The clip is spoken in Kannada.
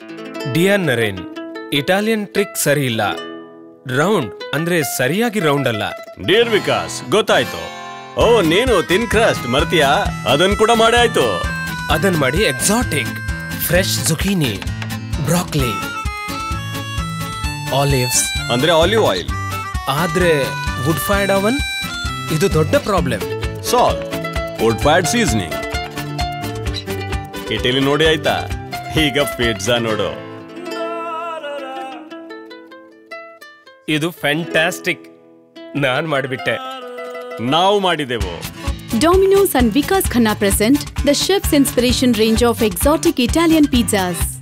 ಡಿಯರ್ ನರೇನ್, ಇಟಾಲಿಯನ್ ಟ್ರಿಕ್ ಸರಿ ಇಲ್ಲ. ರೌಂಡ್ ಅಂದ್ರೆ ಸರಿಯಾಗಿ ರೌಂಡ್ ಅಲ್ಲ. ಡಿಯರ್ ವಿಕಾಸ್, ಗೊತ್ತಾಯ್ತು. ಓ, ನೀನು ತಿನ್ ಕ್ರಸ್ಟ್ ಮರ್ತಿಯಾ? ಅದನ್ ಕೂಡ ಮಾಡೇ ಆಯ್ತು. ಅದನ್ ಮಾಡಿ exotic fresh zucchini, broccoli, olives ಅಂದ್ರೆ ಆಲಿವ್ ಆಯಿಲ್. ಆದ್ರೆ ವುಡ್ ಫೈರ್ಡ್ ಅವನ್ ಇದು ದೊಡ್ಡ problem. Solve wood fired seasoning. Italy ನೋಡಿ ಆಯ್ತಾ? ಈಗ ಪಿಜ್ಜಾ ನೋಡು. ಇದು ಫ್ಯಾಂಟಾಸ್ಟಿಕ್. ನಾನ್ ಮಾಡಿಬಿಟ್ಟೆ. ನಾವು ಮಾಡಿದೆವು. Domino's and Vikas Khanna present the chef's inspiration range of exotic Italian pizzas.